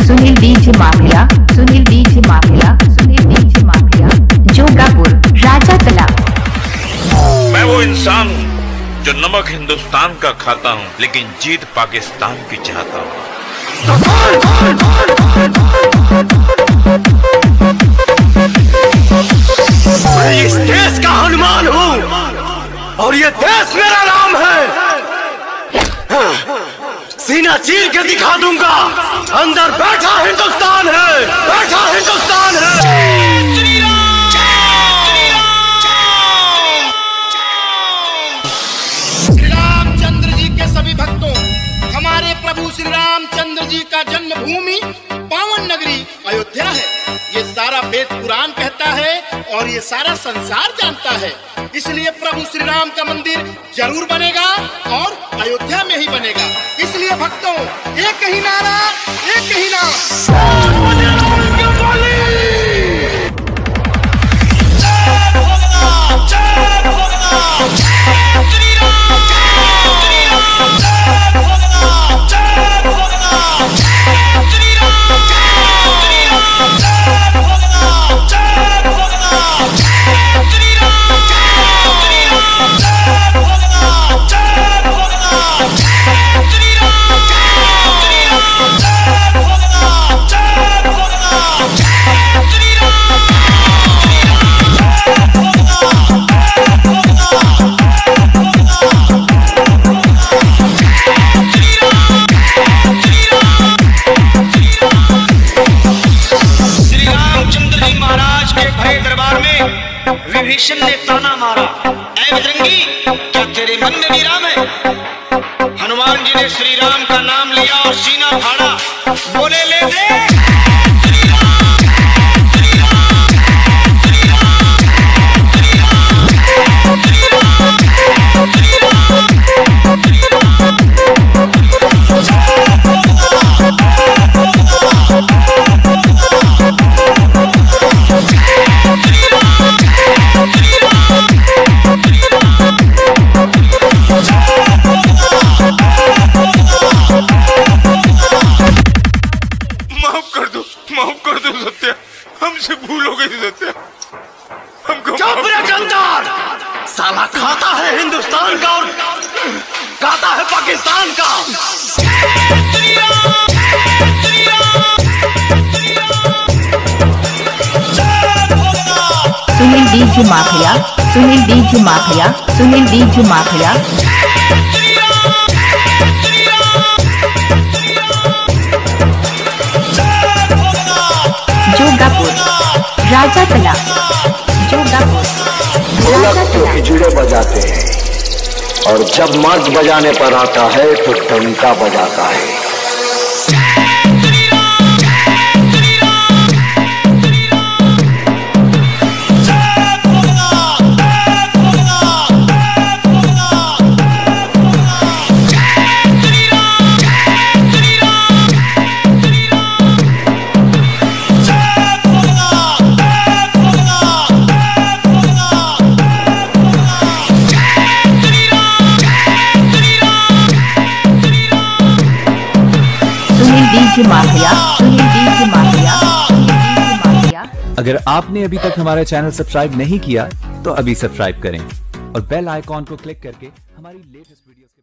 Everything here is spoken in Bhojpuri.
Sunil DJ mafia, Sunil DJ mafia, Sunil DJ mafia, Jogapur राजा तला। मैं वो इंसान हूँ जो नमक हिंदुस्तान का खाता हूँ, लेकिन जीत पाकिस्तान की चाहता हूँ। मैं इस देश का हनुमान हूँ और ये देश मेरा नाम है। सीना चीर के दिखा दूंगा, अंदर बैठा हिंदुस्तान है, बैठा हिंदुस्तान है। श्री रामचंद्र जी के सभी भक्तों, हमारे प्रभु श्री रामचंद्र जी का जन्मभूमि पावन नगरी अयोध्या है। ये सारा वेद पुराण कहता है और ये सारा संसार जानता है। इसलिए प्रभु श्री राम का मंदिर जरूर बनेगा और अयोध्या में ही बनेगा। इसलिए भक्तों, एक ही नारा, एक ही नाम। विभीषण ने ताना मारा, ऐ बजरंगी, क्या तेरे मन में भी राम है? हनुमान जी ने श्री राम का नाम लिया और सीना फाड़ा, बोले ले दे। माफ कर दो सत्या, हमसे भूल हो गई सत्या, हमको। चुप रे गंदार, साला खाता है हिंदुस्तान का और गाता है पाकिस्तान का। Sunil DJ mafia, Sunil DJ mafia, Sunil DJ mafia, Jogapur राजा तला, जोगापुर राजा तला। खिजड़े बजाते हैं और जब मर्द बजाने पर आता है तो डंका बजाता है। DJ mafia, Sunil DJ mafia, DJ mafia. अगर आपने अभी तक हमारा चैनल सब्सक्राइब नहीं किया तो अभी सब्सक्राइब करें और बेल आइकॉन को क्लिक करके हमारी लेटेस्ट वीडियो